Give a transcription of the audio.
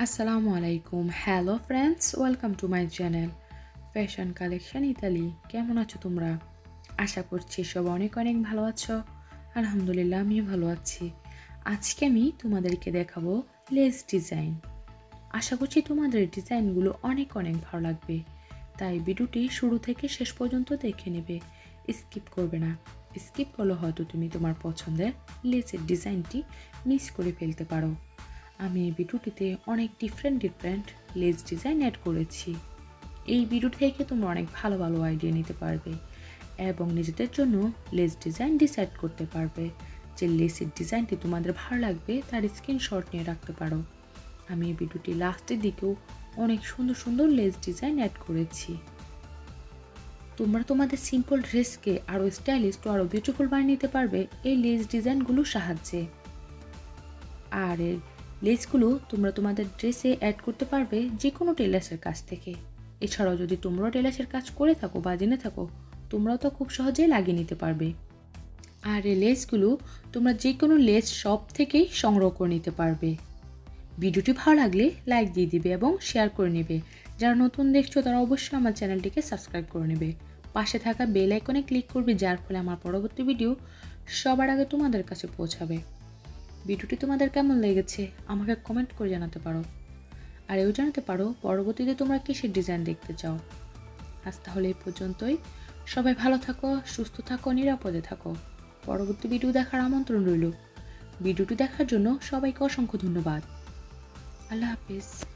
আসসালামু আলাইকুম। Hello friends, welcome to my channel fashion collection Italy. কেমন আছো তোমরা? আশা করছি সব অনেক অনেক ভালো আছো। আলহামদুলিল্লাহ, আমিও ভালো আছি। আজকে আমি তোমাদেরকে দেখাবো লেস ডিজাইন। আশা করছি তোমাদের ডিজাইনগুলো অনেক অনেক ভালো লাগবে, তাই ভিডিওটি শুরু থেকে শেষ পর্যন্ত দেখে নেবে, স্কিপ করবে না। স্কিপ করলে হয়তো তুমি তোমার পছন্দের লেসের ডিজাইনটি মিস করে ফেলতে পারো। আমি এই ভিডিওটিতে অনেক ডিফারেন্ট লেস ডিজাইন অ্যাড করেছি। এই ভিডিও থেকে তোমরা অনেক ভালো ভালো আইডিয়া নিতে পারবে এবং নিজেদের জন্য লেস ডিজাইন ডিসাইড করতে পারবে। যে লেসের ডিজাইনটি তোমাদের ভালো লাগবে তার স্ক্রিনশট নিয়ে রাখতে পারো। আমি এই ভিডিওটি লাস্টের দিকেও অনেক সুন্দর সুন্দর লেস ডিজাইন অ্যাড করেছি। তোমরা তোমাদের সিম্পল ড্রেসকে আরও স্টাইলিশ ও আরও বিউটিফুল বানিয়ে নিতে পারবে এই লেস ডিজাইনগুলোর সাহায্যে। আর এর লেসগুলো তোমরা তোমাদের ড্রেসে অ্যাড করতে পারবে যে কোনো টেলার্সের কাছ থেকে। এছাড়াও যদি তোমরাও টেলার্সের কাজ করে থাকো বা জেনে থাকো, তোমরাও তো খুব সহজেই লাগিয়ে নিতে পারবে। আর এই লেসগুলো তোমরা যে কোনো লেস শপ থেকেই সংগ্রহ করে নিতে পারবে। ভিডিওটি ভালো লাগলে লাইক দিয়ে দিবে এবং শেয়ার করে নেবে। যারা নতুন দেখছো তারা অবশ্যই আমার চ্যানেলটিকে সাবস্ক্রাইব করে নেবে। পাশে থাকা বেল আইকনে ক্লিক করবে, যার ফলে আমার পরবর্তী ভিডিও সবার আগে তোমাদের কাছে পৌঁছাবে। ভিডিওটি তোমাদের কেমন লেগেছে আমাকে কমেন্ট করে জানাতে পারো। আর এও জানাতে পারো পরবর্তীতে তোমরা কিসের ডিজাইন দেখতে চাও। আজ তাহলে এই পর্যন্তই। সবাই ভালো থাকো, সুস্থ থাকো, নিরাপদে থাকো। পরবর্তী ভিডিও দেখার আমন্ত্রণ রইল। ভিডিওটি দেখার জন্য সবাইকে অসংখ্য ধন্যবাদ। আল্লাহ হাফিজ।